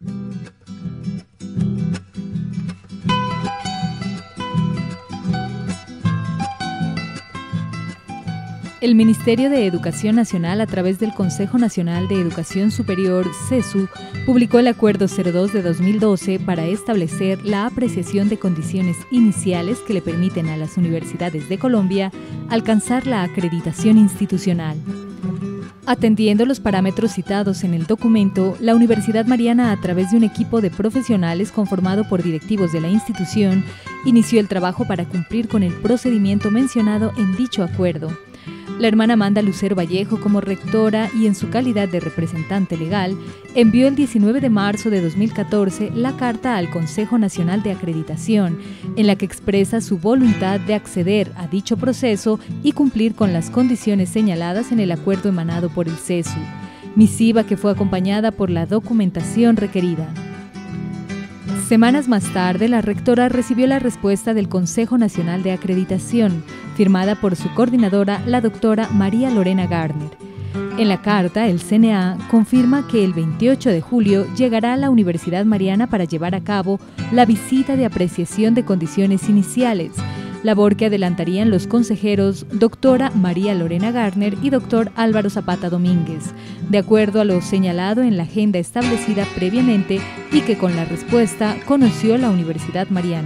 El Ministerio de Educación Nacional, a través del Consejo Nacional de Educación Superior, CESU, publicó el Acuerdo 02 de 2012 para establecer la apreciación de condiciones iniciales que le permiten a las universidades de Colombia alcanzar la acreditación institucional. Atendiendo los parámetros citados en el documento, la Universidad Mariana, a través de un equipo de profesionales conformado por directivos de la institución, inició el trabajo para cumplir con el procedimiento mencionado en dicho acuerdo. La hermana Amanda Lucero Vallejo, como rectora y en su calidad de representante legal, envió el 19 de marzo de 2014 la carta al Consejo Nacional de Acreditación, en la que expresa su voluntad de acceder a dicho proceso y cumplir con las condiciones señaladas en el acuerdo emanado por el CESU, misiva que fue acompañada por la documentación requerida. Semanas más tarde, la rectora recibió la respuesta del Consejo Nacional de Acreditación, firmada por su coordinadora, la doctora María Lorena Gardner. En la carta, el CNA confirma que el 28 de julio llegará a la Universidad Mariana para llevar a cabo la visita de apreciación de condiciones iniciales, labor que adelantarían los consejeros doctora María Lorena Gardner y doctor Álvaro Zapata Domínguez, de acuerdo a lo señalado en la agenda establecida previamente y que con la respuesta conoció la Universidad Mariana.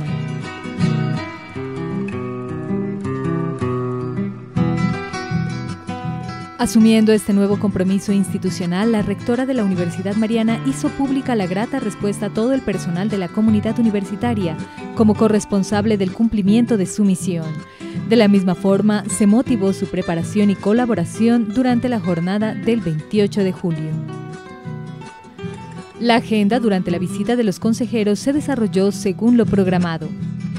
Asumiendo este nuevo compromiso institucional, la rectora de la Universidad Mariana hizo pública la grata respuesta a todo el personal de la comunidad universitaria, como corresponsable del cumplimiento de su misión. De la misma forma, se motivó su preparación y colaboración durante la jornada del 28 de julio. La agenda durante la visita de los consejeros se desarrolló según lo programado.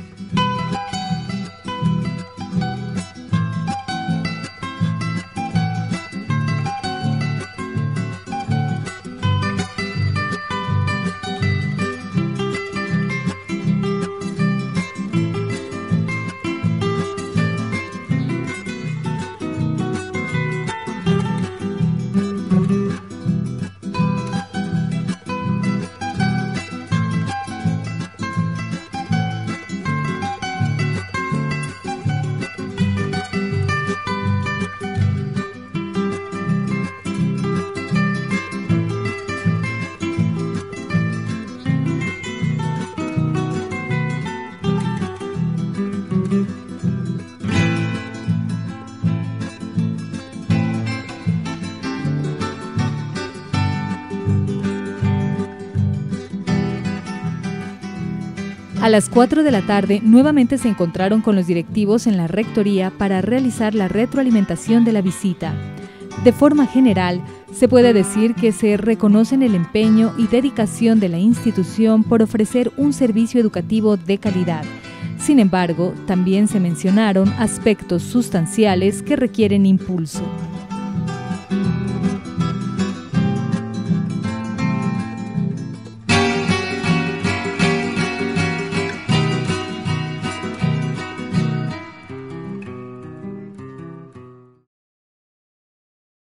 A las 4 de la tarde, nuevamente se encontraron con los directivos en la rectoría para realizar la retroalimentación de la visita. De forma general, se puede decir que se reconocen el empeño y dedicación de la institución por ofrecer un servicio educativo de calidad. Sin embargo, también se mencionaron aspectos sustanciales que requieren impulso.